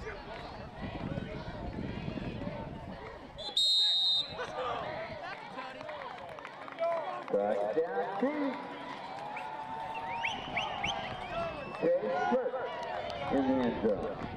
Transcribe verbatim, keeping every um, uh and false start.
Touchdown team. Chase first in the end zone.